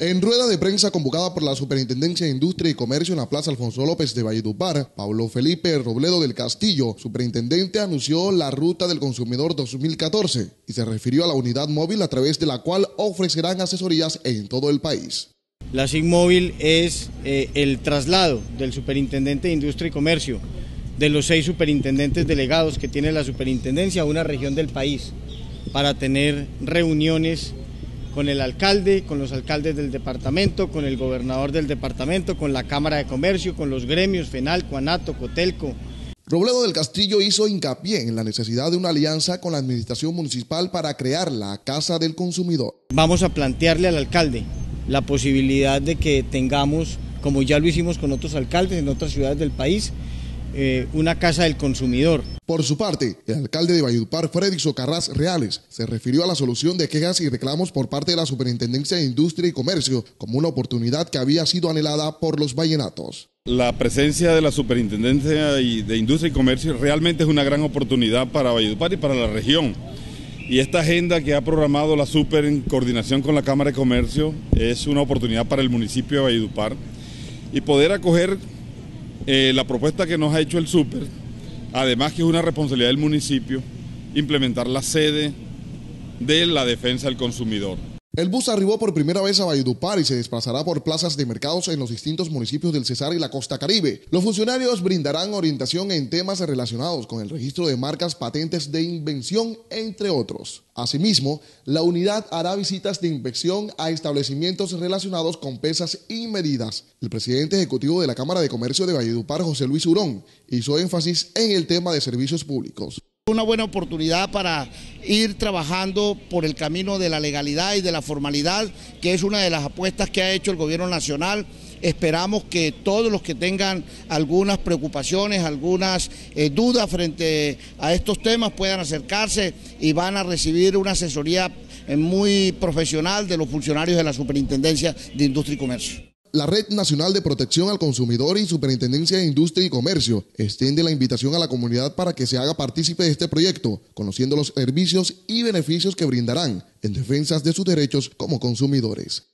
En rueda de prensa convocada por la Superintendencia de Industria y Comercio en la Plaza Alfonso López de Valledupar, Pablo Felipe Robledo del Castillo, superintendente, anunció la Ruta del Consumidor 2014 y se refirió a la unidad móvil a través de la cual ofrecerán asesorías en todo el país. La SIG Móvil es el traslado del Superintendente de Industria y Comercio, de los 6 superintendentes delegados que tiene la superintendencia a una región del país, para tener reuniones con el alcalde, con los alcaldes del departamento, con el gobernador del departamento, con la Cámara de Comercio, con los gremios, FENALCO, ANATO, COTELCO. Robledo del Castillo hizo hincapié en la necesidad de una alianza con la administración municipal para crear la Casa del Consumidor. Vamos a plantearle al alcalde la posibilidad de que tengamos, como ya lo hicimos con otros alcaldes en otras ciudades del país, una Casa del Consumidor. Por su parte, el alcalde de Valledupar, Freddy Socarrás Reales, se refirió a la solución de quejas y reclamos por parte de la Superintendencia de Industria y Comercio como una oportunidad que había sido anhelada por los vallenatos. La presencia de la Superintendencia de Industria y Comercio realmente es una gran oportunidad para Valledupar y para la región. Y esta agenda que ha programado la Super en coordinación con la Cámara de Comercio es una oportunidad para el municipio de Valledupar y poder acoger la propuesta que nos ha hecho el Super, además que es una responsabilidad del municipio, implementar la sede de la defensa del consumidor. El bus arribó por primera vez a Valledupar y se desplazará por plazas de mercados en los distintos municipios del Cesar y la Costa Caribe. Los funcionarios brindarán orientación en temas relacionados con el registro de marcas, patentes de invención, entre otros. Asimismo, la unidad hará visitas de inspección a establecimientos relacionados con pesas y medidas. El presidente ejecutivo de la Cámara de Comercio de Valledupar, José Luis Hurón, hizo énfasis en el tema de servicios públicos. Una buena oportunidad para ir trabajando por el camino de la legalidad y de la formalidad, que es una de las apuestas que ha hecho el gobierno nacional. Esperamos que todos los que tengan algunas preocupaciones, algunas dudas frente a estos temas puedan acercarse y van a recibir una asesoría muy profesional de los funcionarios de la Superintendencia de Industria y Comercio. La Red Nacional de Protección al Consumidor y Superintendencia de Industria y Comercio extiende la invitación a la comunidad para que se haga partícipe de este proyecto, conociendo los servicios y beneficios que brindarán en defensa de sus derechos como consumidores.